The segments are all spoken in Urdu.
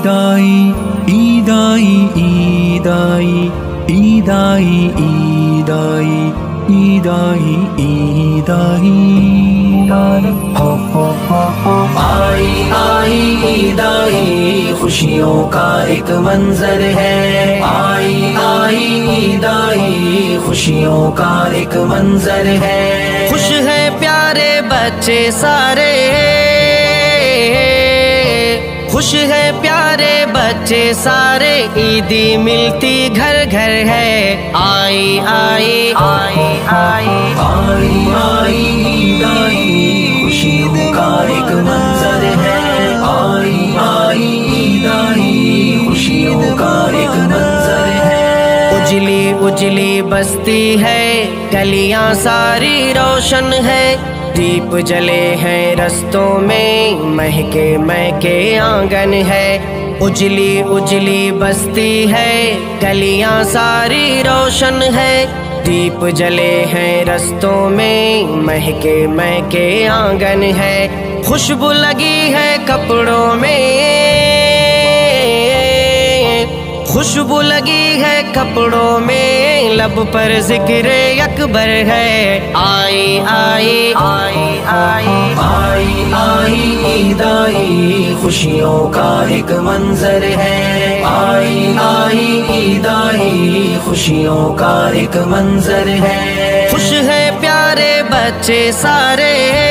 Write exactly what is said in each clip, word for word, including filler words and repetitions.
عید آئی عید آئی عید آئی عید آئی عید آئی عید آئی عید آئی آئی آئی عید آئی خوشیوں کا ایک منظر ہے آئی آئی عید آئی خوشیوں کا ایک منظر ہے خوش ہے پیارے بچے سارے خوش ہے پیارے بچے سارے عیدی ملتی گھر گھر ہے آئی آئی آئی آئی آئی آئی عید آئی خوشیوں کا ایک منظر ہے آئی آئی عید آئی خوشیوں کا ایک منظر ہے اجلی اجلی بستی ہے گلیاں ساری روشن ہے دیپ جلے ہیں رستوں میں مہکے مہکے آنگن ہے اجلی اجلی بستی ہے گلیاں ساری روشن ہے دیپ جلے ہیں رستوں میں مہکے مہکے آنگن ہے خوشبو لگی ہے کپڑوں میں خوشبو لگی ہے کپڑوں میں لب پر ذکر اکبر ہے آئی آئی آئی آئی آئی آئی عید آئی خوشیوں کا ایک منظر ہے آئی آئی عید آئی خوشیوں کا ایک منظر ہے خوش ہے پیارے بچے سارے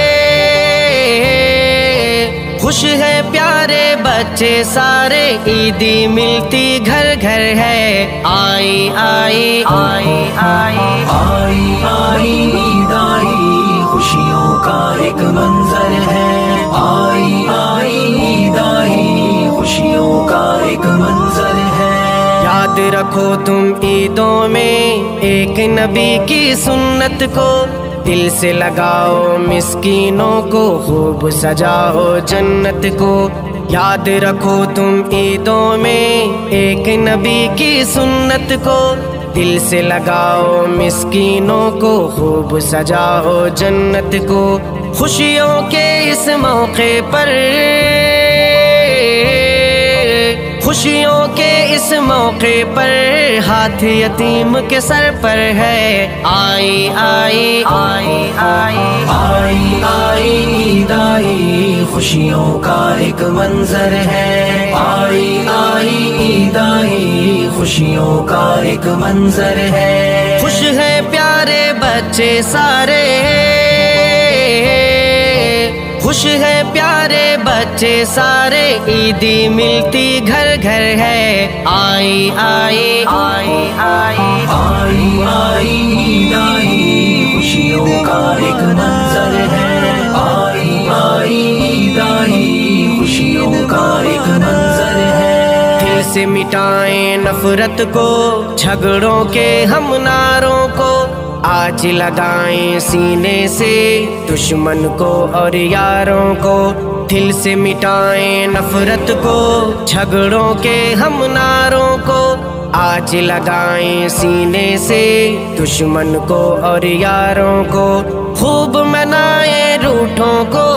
خوش ہے پیارے بچے سارے عیدی ملتی گھر گھر ہے آئی آئی آئی آئی آئی آئی عید آئی خوشیوں کا ایک منظر ہے آئی آئی عید آئی خوشیوں کا ایک منظر ہے یاد رکھو تم عیدوں میں ایک نبی کی سنت کو دل سے لگاؤ مسکینوں کو خوب سجاؤ جنت کو یاد رکھو تم عیدوں میں ایک نبی کی سنت کو دل سے لگاؤ مسکینوں کو خوب سجاؤ جنت کو خوشیوں کے اس موقع پر خوشیوں کے اس موقع پر ہاتھ یتیم کے سر پر ہے آئی آئی آئی آئی آئی آئی عید آئی خوشیوں کا ایک منظر ہے آئی آئی عید آئی خوشیوں کا ایک منظر ہے خوش ہے پیارے بچے سارے خوش ہے پیارے بچے سارے عیدی ملتی گھر گھر ہے آئی آئی آئی آئی آئی آئی عید آئی خوشیوں کا ایک منظر ہے آئی آئی عید آئی خوشیوں کا ایک منظر ہے دل سے مٹائیں نفرت کو جھگڑوں کے ہم ناروں کو آج لگائیں سینے سے دشمن کو اور یاروں کو دل سے مٹائیں نفرت کو جھگڑوں کے ہم ناروں کو آج لگائیں سینے سے دشمن کو اور یاروں کو خوب منائیں روٹھوں کو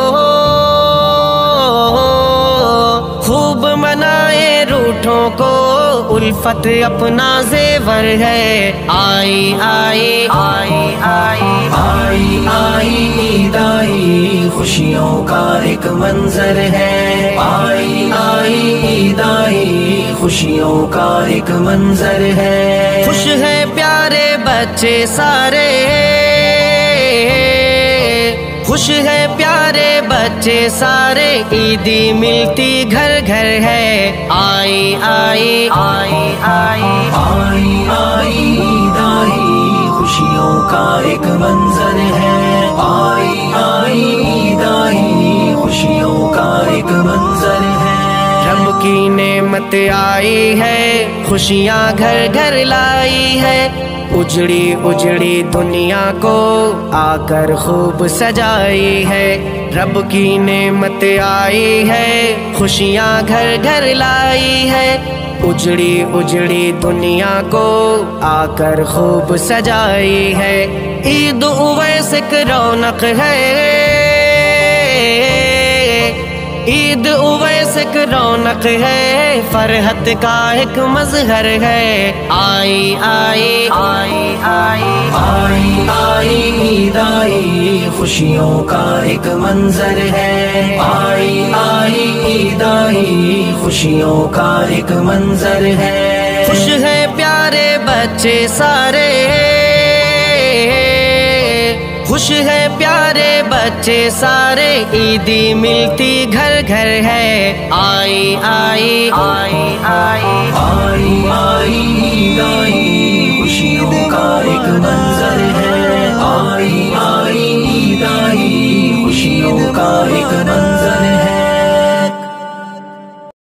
خوب منائیں روٹھوں کو الفت اپنا زیور ہے آئی آئی آئی آئی آئی آئی عید آئی خوشیوں کا ایک منظر ہے آئی آئی عید آئی خوشیوں کا ایک منظر ہے خوش ہے پیارے بچے سارے خوش ہے پیارے بچے سارے عیدی ملتی گھر گھر ہے آئی آئی آئی آئی آئی آئی عید آئی خوشیوں کا ایک منظر ہے آئی آئی عید آئی خوشیوں کا ایک منظر ہے رب کی نعمت آئی ہے خوشیاں گھر گھر لائی ہے اجڑی اجڑی دنیا کو آ کر خوب سجائی ہے رب کی نعمت آئی ہے خوشیاں گھر گھر لائی ہے اجڑی اجڑی دنیا کو آ کر خوب سجائی ہے عید اویس ایک رونق ہے عید اویس ایک رونق ہے، فرحت کا ایک مظہر ہے، آئی آئی آئی آئی آئی آئی عید آئی، خوشیوں کا ایک منظر ہے، آئی آئی عید آئی، خوشیوں کا ایک منظر ہے، خوش ہے پیارے بچے سارے، خوش ہے پیارے بچے سارے، عیدی ملتی گھر گھر ہے، آئی آئی آئی آئی آئی آئی